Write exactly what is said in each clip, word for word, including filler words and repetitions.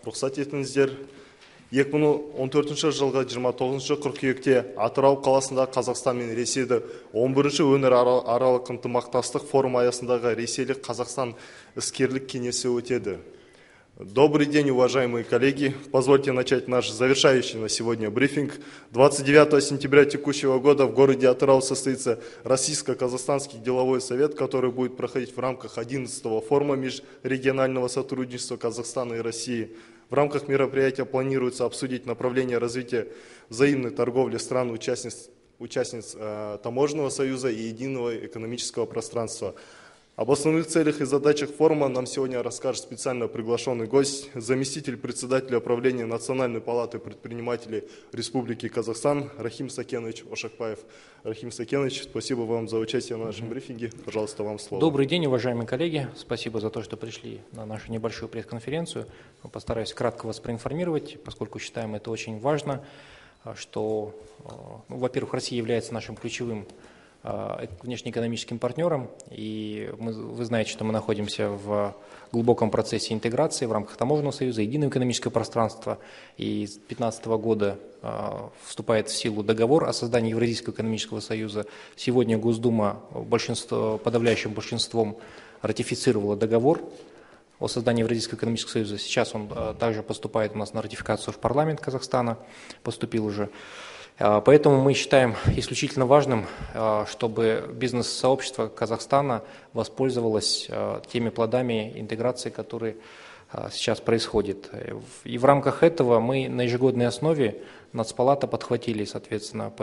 рұқсат етіңіздер. екі мың он төртінші жылғы жиырма тоғызыншы қыркүйекте Атырау қаласында Қазақстан мен Ресейді он бірінші өңіраралық ынтымақтастық форум аясындағы Ресейлік Қазақстан іскерлік кеңесі өтеді. Добрый день, уважаемые коллеги. Позвольте начать наш завершающий на сегодня брифинг. двадцать девятого сентября текущего года в городе Атырау состоится Российско-Казахстанский деловой совет, который будет проходить в рамках одиннадцатого форума межрегионального сотрудничества Казахстана и России. В рамках мероприятия планируется обсудить направление развития взаимной торговли стран-участниц участниц, э, Таможенного союза и единого экономического пространства. Об основных целях и задачах форума нам сегодня расскажет специально приглашенный гость, заместитель председателя правления Национальной палаты предпринимателей Республики Казахстан Рахим Сакенович Ошакбаев. Рахим Сакенович, спасибо вам за участие в нашем брифинге. Пожалуйста, вам слово. Добрый день, уважаемые коллеги. Спасибо за то, что пришли на нашу небольшую пресс-конференцию. Постараюсь кратко вас проинформировать, поскольку считаем это очень важно, что, ну, во-первых, Россия является нашим ключевым внешнеэкономическим партнером, и мы, вы знаете, что мы находимся в глубоком процессе интеграции в рамках Таможенного союза, единого экономического пространства, и с две тысячи пятнадцатого года э, вступает в силу договор о создании Евразийского экономического союза. Сегодня Госдума большинство, подавляющим большинством ратифицировала договор о создании Евразийского экономического союза. Сейчас он э, также поступает у нас на ратификацию в парламент Казахстана, поступил уже. Поэтому мы считаем исключительно важным, чтобы бизнес-сообщество Казахстана воспользовалось теми плодами интеграции, которые сейчас происходят. И в рамках этого мы на ежегодной основе Нацпалата подхватили, соответственно,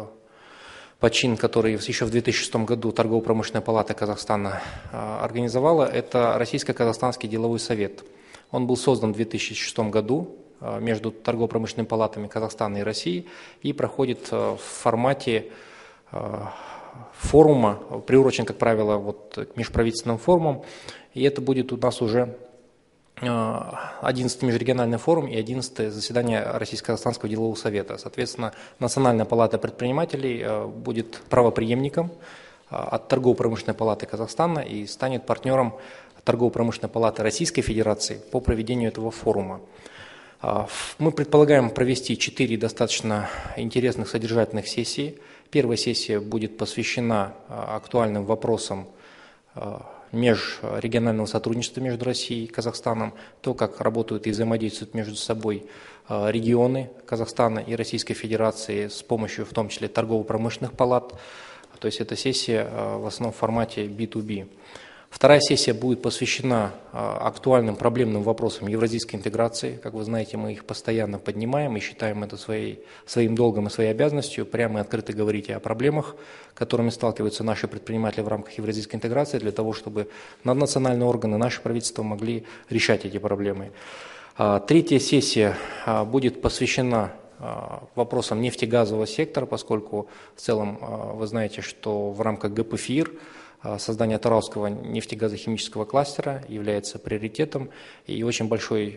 почин, который еще в две тысячи шестом году Торгово-промышленная палата Казахстана организовала. Это Российско-Казахстанский деловой совет. Он был создан в две тысячи шестом году между торгово-промышленными палатами Казахстана и России и проходит в формате форума, приурочен, как правило, вот, к межправительственным форумам. И это будет у нас уже одиннадцатый межрегиональный форум и одиннадцатое заседание Российско-Казахстанского делового совета. Соответственно, Национальная палата предпринимателей будет правопреемником от Торгово-промышленной палаты Казахстана и станет партнером Торгово-промышленной палаты Российской Федерации по проведению этого форума. Мы предполагаем провести четыре достаточно интересных содержательных сессии. Первая сессия будет посвящена актуальным вопросам межрегионального сотрудничества между Россией и Казахстаном, то, как работают и взаимодействуют между собой регионы Казахстана и Российской Федерации с помощью, в том числе, торгово-промышленных палат. То есть эта сессия в основном в формате би ту би. Вторая сессия будет посвящена актуальным проблемным вопросам евразийской интеграции. Как вы знаете, мы их постоянно поднимаем и считаем это своей, своим долгом и своей обязанностью прямо и открыто говорить о проблемах, которыми сталкиваются наши предприниматели в рамках евразийской интеграции, для того, чтобы наднациональные органы, наши правительства могли решать эти проблемы. Третья сессия будет посвящена вопросам нефтегазового сектора, поскольку в целом вы знаете, что в рамках гэ пэ эф и эр создание Атырауского нефтегазохимического кластера является приоритетом, и очень большой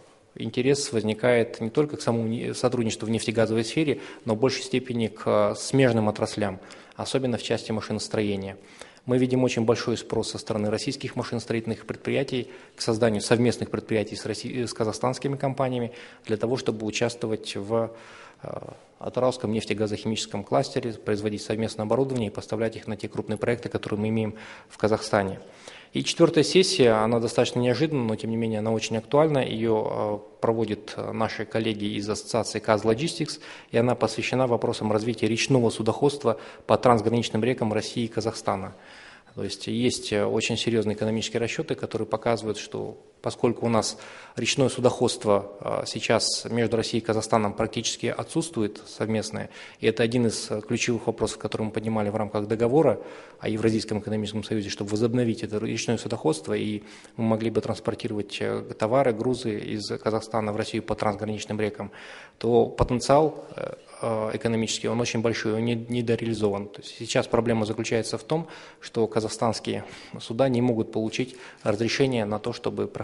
интерес возникает не только к самому сотрудничеству в нефтегазовой сфере, но в большей степени к смежным отраслям, особенно в части машиностроения. Мы видим очень большой спрос со стороны российских машиностроительных предприятий к созданию совместных предприятий с, Россией, с казахстанскими компаниями для того, чтобы участвовать в Атырауском нефтегазохимическом кластере, производить совместное оборудование и поставлять их на те крупные проекты, которые мы имеем в Казахстане. И четвертая сессия, она достаточно неожиданна, но тем не менее она очень актуальна. Ее проводят наши коллеги из ассоциации КАЗ-Логистикс, и она посвящена вопросам развития речного судоходства по трансграничным рекам России и Казахстана. То есть есть очень серьезные экономические расчеты, которые показывают, что поскольку у нас речное судоходство сейчас между Россией и Казахстаном практически отсутствует совместное, и это один из ключевых вопросов, которые мы поднимали в рамках договора о Евразийском экономическом союзе, чтобы возобновить это речное судоходство, и мы могли бы транспортировать товары, грузы из Казахстана в Россию по трансграничным рекам, то потенциал экономический, он очень большой, он недореализован. То есть сейчас проблема заключается в том, что казахстанские суда не могут получить разрешение на то, чтобы проходить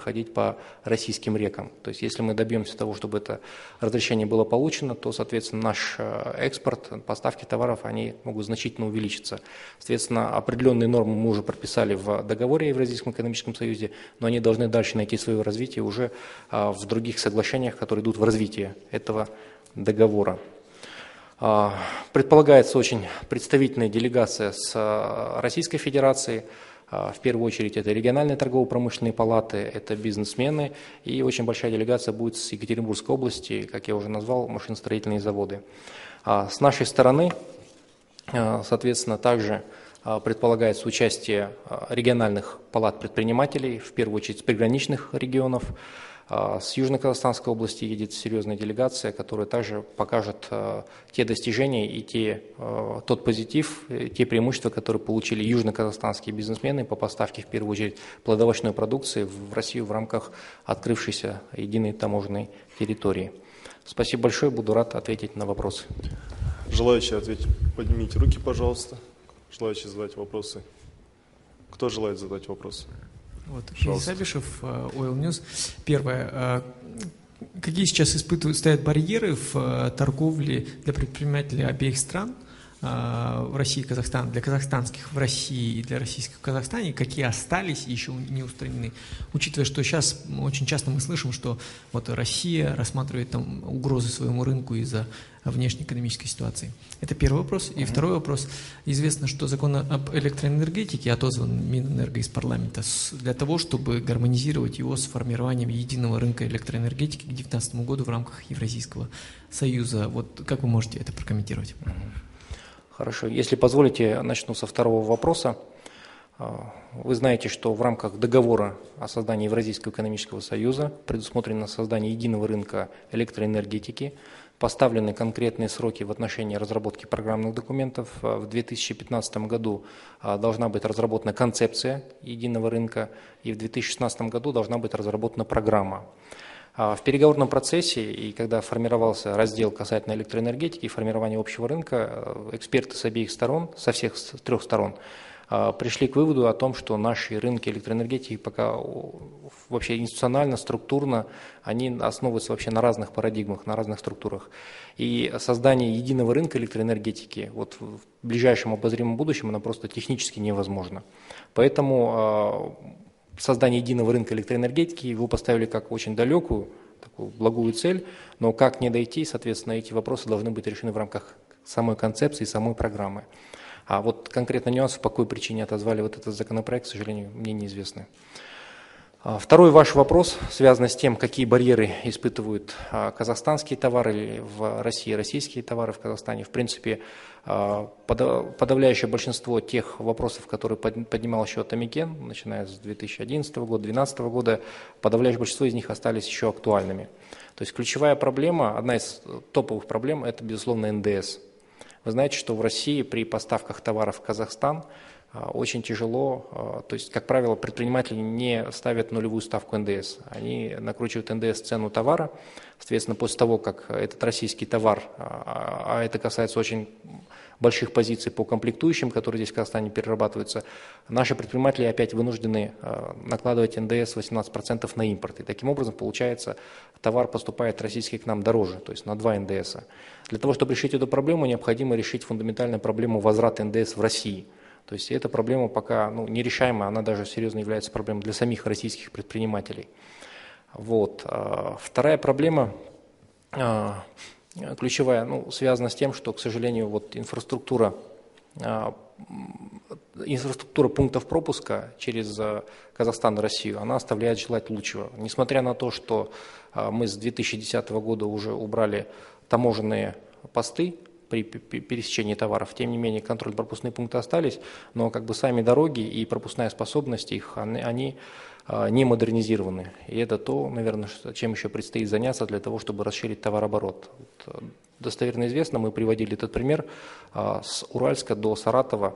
проходить по российским рекам. То есть если мы добьемся того, чтобы это разрешение было получено, то, соответственно, наш экспорт, поставки товаров, они могут значительно увеличиться. Соответственно, определенные нормы мы уже прописали в договоре о Евразийском экономическом союзе, но они должны дальше найти свое развитие уже в других соглашениях, которые идут в развитие этого договора. Предполагается очень представительная делегация с Российской Федерацией. В первую очередь это региональные торгово-промышленные палаты, это бизнесмены, и очень большая делегация будет с Екатеринбургской области, как я уже назвал, машиностроительные заводы. С нашей стороны, соответственно, также предполагается участие региональных палат предпринимателей, в первую очередь с приграничных регионов. С Южно-Казахстанской области едет серьезная делегация, которая также покажет те достижения и те, тот позитив, те преимущества, которые получили южно-казахстанские бизнесмены по поставке, в первую очередь, плодовочной продукции в Россию в рамках открывшейся единой таможенной территории. Спасибо большое, буду рад ответить на вопросы. Желающие ответить, поднимите руки, пожалуйста. Желающие задать вопросы. Кто желает задать вопросы? Вот, Федя Сабишев, Oil News. Первое. Какие сейчас испытывают, стоят барьеры в торговле для предпринимателей обеих стран, в России и Казахстане, для казахстанских в России и для российских в Казахстане, какие остались и еще не устранены? Учитывая, что сейчас очень часто мы слышим, что вот Россия рассматривает там угрозы своему рынку из-за внешнеэкономической ситуации. Это первый вопрос. И второй вопрос. Известно, что закон об электроэнергетике отозван Минэнерго из парламента для того, чтобы гармонизировать его с формированием единого рынка электроэнергетики к две тысячи девятнадцатому году в рамках Евразийского союза. Вот как вы можете это прокомментировать? Хорошо. Если позволите, начну со второго вопроса. Вы знаете, что в рамках договора о создании Евразийского экономического союза предусмотрено создание единого рынка электроэнергетики, поставлены конкретные сроки в отношении разработки программных документов. В две тысячи пятнадцатом году должна быть разработана концепция единого рынка, и в две тысячи шестнадцатом году должна быть разработана программа. В переговорном процессе, и когда формировался раздел касательно электроэнергетики и формирования общего рынка, эксперты с обеих сторон, со всех с трех сторон, пришли к выводу о том, что наши рынки электроэнергетики пока вообще институционально, структурно, они основываются вообще на разных парадигмах, на разных структурах. И создание единого рынка электроэнергетики вот в ближайшем обозримом будущем оно просто технически невозможно. Поэтому создание единого рынка электроэнергетики его поставили как очень далекую, такую благую цель, но как не дойти, соответственно, эти вопросы должны быть решены в рамках самой концепции, самой программы. А вот конкретно нюансы, по какой причине отозвали вот этот законопроект, к сожалению, мне неизвестны. Второй ваш вопрос связан с тем, какие барьеры испытывают казахстанские товары в России, российские товары в Казахстане. В принципе, подавляющее большинство тех вопросов, которые поднимал еще Атамекен, начиная с две тысячи одиннадцатого года, две тысячи двенадцатого года, подавляющее большинство из них остались еще актуальными. То есть ключевая проблема, одна из топовых проблем, это, безусловно, эн дэ эс. Вы знаете, что в России при поставках товаров в Казахстан очень тяжело, то есть, как правило, предприниматели не ставят нулевую ставку эн дэ эс. Они накручивают эн дэ эс цену товара. Соответственно, после того, как этот российский товар, а это касается очень больших позиций по комплектующим, которые здесь в Казахстане перерабатываются, наши предприниматели опять вынуждены накладывать эн дэ эс восемнадцать процентов на импорт. И таким образом, получается, товар поступает российский к нам дороже, то есть на два эн дэ эс. Для того, чтобы решить эту проблему, необходимо решить фундаментальную проблему возврата эн дэ эс в России. То есть эта проблема пока ну, нерешаемая, она даже серьезно является проблемой для самих российских предпринимателей. Вот. Вторая проблема, ключевая, ну, связана с тем, что, к сожалению, вот инфраструктура, инфраструктура пунктов пропуска через Казахстан и Россию, она оставляет желать лучшего. Несмотря на то, что мы с две тысячи десятого года уже убрали таможенные посты при пересечении товаров, тем не менее контрольно-пропускные пункты остались, но как бы сами дороги и пропускная способность их, они, они не модернизированы. И это то, наверное, чем еще предстоит заняться для того, чтобы расширить товарооборот. Вот, достоверно известно, мы приводили этот пример, с Уральска до Саратова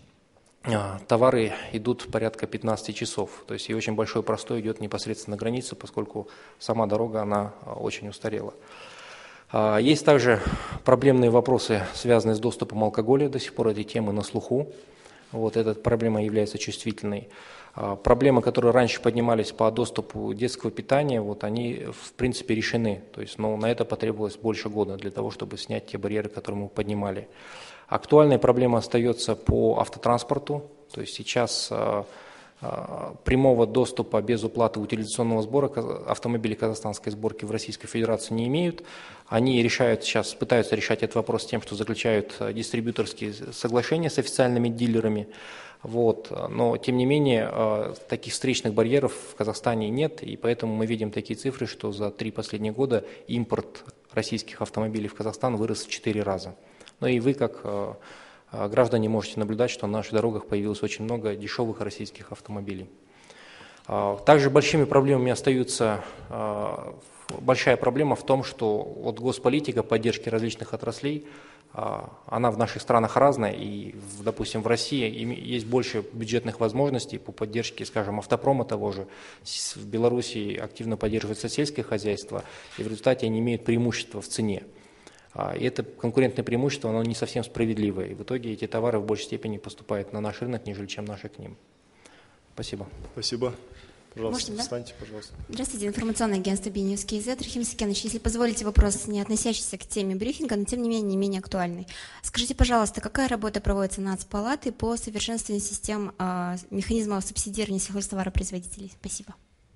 товары идут порядка пятнадцати часов, то есть и очень большой простой идет непосредственно на границу, поскольку сама дорога, она очень устарела. Есть также проблемные вопросы, связанные с доступом алкоголя, до сих пор эти темы на слуху. Вот эта проблема является чувствительной. Проблемы, которые раньше поднимались по доступу детского питания, вот они в принципе решены. То есть, ну, на это потребовалось больше года для того, чтобы снять те барьеры, которые мы поднимали. Актуальная проблема остается по автотранспорту. То есть сейчас а, а, прямого доступа без уплаты утилизационного сбора автомобили казахстанской сборки в Российской Федерации не имеют. Они решают сейчас, пытаются решать этот вопрос тем, что заключают дистрибьюторские соглашения с официальными дилерами. Вот. Но, тем не менее, таких встречных барьеров в Казахстане нет, и поэтому мы видим такие цифры, что за три последних года импорт российских автомобилей в Казахстан вырос в четыре раза. Ну и вы, как граждане, можете наблюдать, что на наших дорогах появилось очень много дешевых российских автомобилей. Также большими проблемами остаются, большая проблема в том, что вот госполитика поддержки различных отраслей, она в наших странах разная, и, допустим, в России есть больше бюджетных возможностей по поддержке, скажем, автопрома того же. В Беларуси активно поддерживается сельское хозяйство, и в результате они имеют преимущество в цене. И это конкурентное преимущество, оно не совсем справедливое, и в итоге эти товары в большей степени поступают на наш рынок, нежели чем наши к ним. Спасибо. Спасибо. Пожалуйста, Можно, встаньте, да? Пожалуйста. Здравствуйте, информационное агентство Би-Ньюс КЗ. Рахим Сакенович, если позволите, вопрос, не относящийся к теме брифинга, но тем не менее не менее актуальный. Скажите, пожалуйста, какая работа проводится Нацпалаты по совершенствованию систем э, механизмов субсидирования сельхозтоваропроизводителей? Спасибо.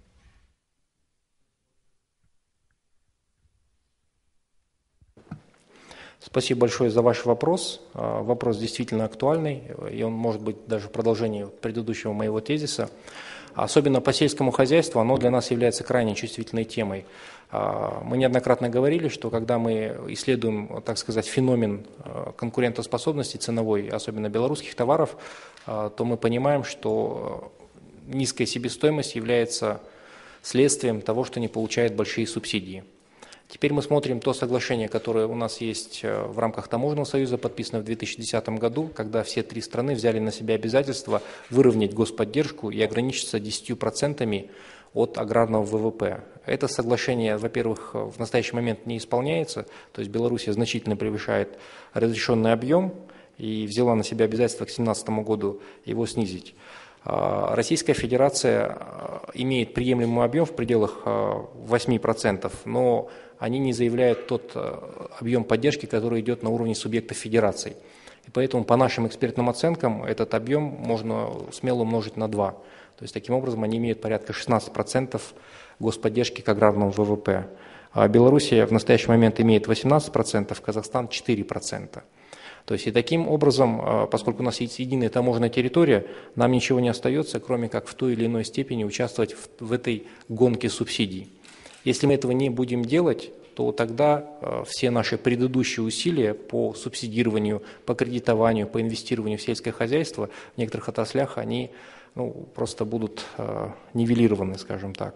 Спасибо большое за ваш вопрос. Вопрос действительно актуальный, и он может быть даже в продолжении предыдущего моего тезиса. Особенно по сельскому хозяйству, оно для нас является крайне чувствительной темой. Мы неоднократно говорили, что когда мы исследуем, так сказать, феномен конкурентоспособности ценовой, особенно белорусских товаров, то мы понимаем, что низкая себестоимость является следствием того, что не получает большие субсидии. Теперь мы смотрим то соглашение, которое у нас есть в рамках Таможенного союза, подписано в две тысячи десятом году, когда все три страны взяли на себя обязательство выровнять господдержку и ограничиться десятью процентами от аграрного ВВП. Это соглашение, во-первых, в настоящий момент не исполняется, то есть Белоруссия значительно превышает разрешенный объем и взяла на себя обязательство к две тысячи семнадцатому году его снизить. Российская Федерация имеет приемлемый объем в пределах восьми процентов, но они не заявляют тот объем поддержки, который идет на уровне субъектов федерации. И поэтому по нашим экспертным оценкам этот объем можно смело умножить на два. То есть таким образом они имеют порядка шестнадцати процентов господдержки к аграрному ВВП. А Белоруссия в настоящий момент имеет восемнадцать процентов, Казахстан четыре процента. То есть и таким образом, поскольку у нас есть единая таможенная территория, нам ничего не остается, кроме как в той или иной степени участвовать в, в этой гонке субсидий. Если мы этого не будем делать, то тогда все наши предыдущие усилия по субсидированию, по кредитованию, по инвестированию в сельское хозяйство в некоторых отраслях, они ну, просто будут нивелированы, скажем так.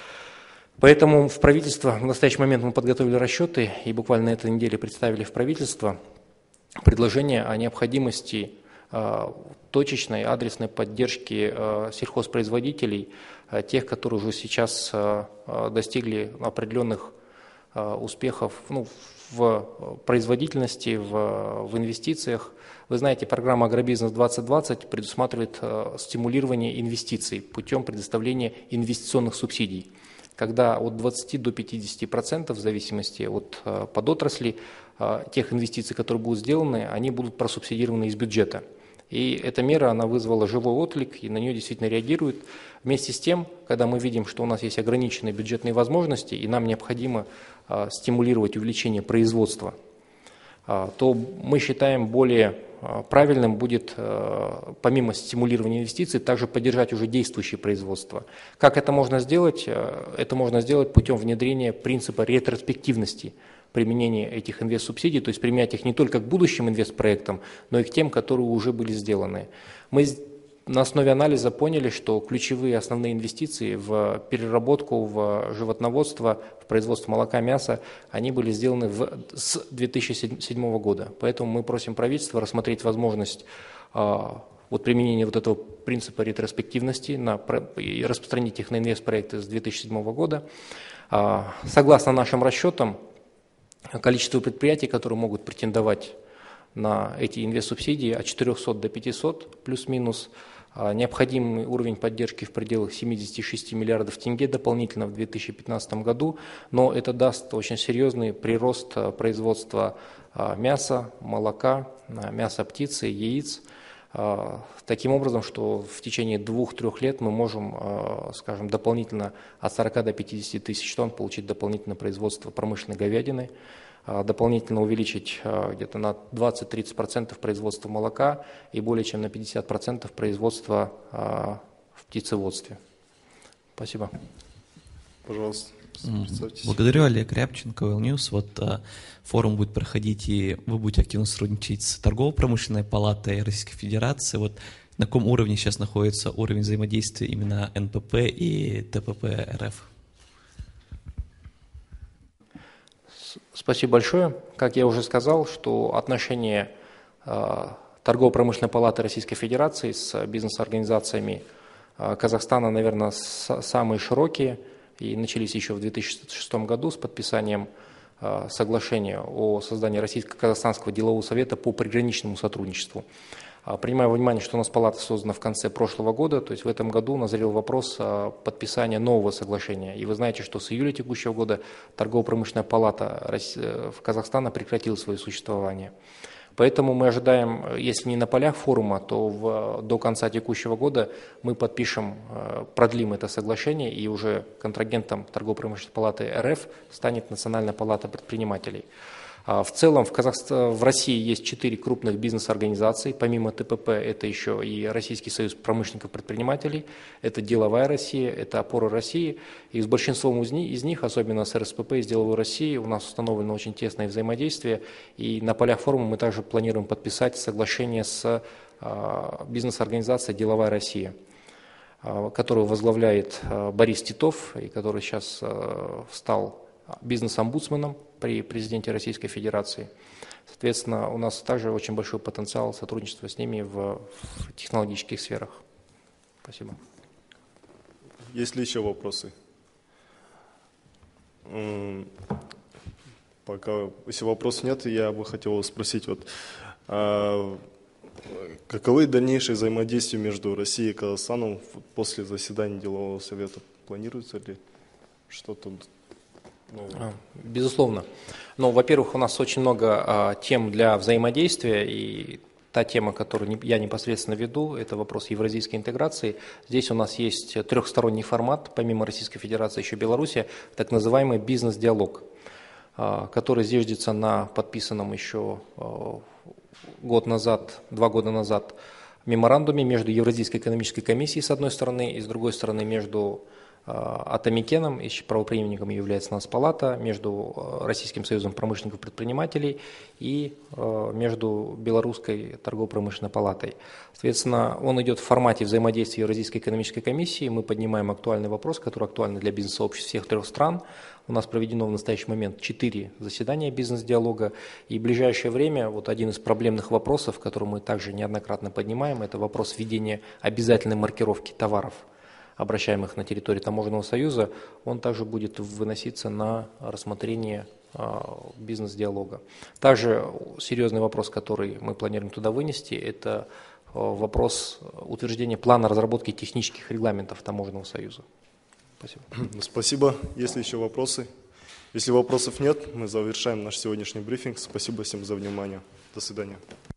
Поэтому в правительство, в настоящий момент мы подготовили расчеты и буквально на этой неделе представили в правительство предложение о необходимости э, точечной адресной поддержки э, сельхозпроизводителей, э, тех, которые уже сейчас э, достигли определенных э, успехов ну, в производительности, в, в инвестициях. Вы знаете, программа «Агробизнес двадцать двадцать» предусматривает э, стимулирование инвестиций путем предоставления инвестиционных субсидий, когда от двадцати до пятидесяти процентов в зависимости от э, подотрасли тех инвестиций, которые будут сделаны, они будут просубсидированы из бюджета. И эта мера, она вызвала живой отклик, и на нее действительно реагируют. Вместе с тем, когда мы видим, что у нас есть ограниченные бюджетные возможности, и нам необходимо а, стимулировать увеличение производства, а, то мы считаем более а, правильным будет, а, помимо стимулирования инвестиций, также поддержать уже действующее производство. Как это можно сделать? Это можно сделать путем внедрения принципа ретроспективности применения этих инвестсубсидий, то есть применять их не только к будущим инвестпроектам, но и к тем, которые уже были сделаны. Мы на основе анализа поняли, что ключевые основные инвестиции в переработку, в животноводство, в производство молока, мяса, они были сделаны в, с две тысячи седьмого года. Поэтому мы просим правительства рассмотреть возможность а, вот, применения вот этого принципа ретроспективности на, и распространить их на инвестпроекты с две тысячи седьмого года. А, согласно нашим расчетам, количество предприятий, которые могут претендовать на эти инвестсубсидии от четырехсот до пятисот плюс-минус. Необходимый уровень поддержки в пределах семидесяти шести миллиардов тенге дополнительно в две тысячи пятнадцатом году, но это даст очень серьезный прирост производства мяса, молока, мяса птицы, яиц. Таким образом, что в течение двух-трех лет мы можем, скажем, дополнительно от сорока до пятидесяти тысяч тонн получить дополнительное производство промышленной говядины, дополнительно увеличить где-то на двадцать-тридцать процентов производство молока и более чем на пятьдесят процентов производства в птицеводстве. Спасибо. Пожалуйста, представьтесь. Благодарю, Олег Рябченко, Oil News. Вот а, форум будет проходить, и вы будете активно сотрудничать с Торгово-промышленной палатой Российской Федерации. Вот на каком уровне сейчас находится уровень взаимодействия именно эн пэ пэ и тэ пэ пэ эр эф? Спасибо большое. Как я уже сказал, что отношения э, Торгово-промышленной палаты Российской Федерации с бизнес-организациями э, Казахстана, наверное, с, самые широкие и начались еще в две тысячи шестом году с подписанием э, соглашения о создании Российско-Казахстанского делового совета по приграничному сотрудничеству. Принимая во внимание, что у нас палата создана в конце прошлого года, то есть в этом году назрел вопрос подписания нового соглашения. И вы знаете, что с июля текущего года Торгово-промышленная палата в Казахстана прекратила свое существование. Поэтому мы ожидаем, если не на полях форума, то в, до конца текущего года мы подпишем, продлим это соглашение, и уже контрагентом Торгово-промышленной палаты эр эф станет Национальная палата предпринимателей. В целом в, Казахстане, в России есть четыре крупных бизнес-организации, помимо тэ пэ пэ это еще и Российский союз промышленников-предпринимателей, это Деловая Россия, это Опора России, и с большинством из них, особенно с эр эс пэ пэ и с Деловой Россией, у нас установлено очень тесное взаимодействие, и на полях форума мы также планируем подписать соглашение с бизнес-организацией Деловая Россия, которую возглавляет Борис Титов, и который сейчас стал бизнес-омбудсменом при президенте Российской Федерации. Соответственно, у нас также очень большой потенциал сотрудничества с ними в, в технологических сферах. Спасибо. Есть ли еще вопросы? Пока, если вопросов нет, я бы хотел спросить, вот, а, каковы дальнейшие взаимодействия между Россией и Казахстаном после заседания делового совета? Планируется ли что-то? Безусловно. Ну, во-первых, у нас очень много а, тем для взаимодействия, и та тема, которую не, я непосредственно веду, это вопрос евразийской интеграции. Здесь у нас есть трехсторонний формат, помимо Российской Федерации еще Беларуси, так называемый бизнес-диалог, а, который зиждется на подписанном еще а, год назад, два года назад меморандуме между Евразийской экономической комиссией с одной стороны и с другой стороны между Атамикеном, и правоприемником является Нацпалата, между Российским союзом промышленников-предпринимателей и между Белорусской торгово-промышленной палатой. Соответственно, он идет в формате взаимодействия Евразийской экономической комиссии. Мы поднимаем актуальный вопрос, который актуальный для бизнес-сообществ всех трех стран. У нас проведено в настоящий момент четыре заседания бизнес-диалога. И в ближайшее время вот один из проблемных вопросов, который мы также неоднократно поднимаем, это вопрос введения обязательной маркировки товаров, обращаемых на территорию Таможенного союза, он также будет выноситься на рассмотрение бизнес-диалога. Также серьезный вопрос, который мы планируем туда вынести, это вопрос утверждения плана разработки технических регламентов Таможенного союза. Спасибо. Спасибо. Есть ли еще вопросы? Если вопросов нет, мы завершаем наш сегодняшний брифинг. Спасибо всем за внимание. До свидания.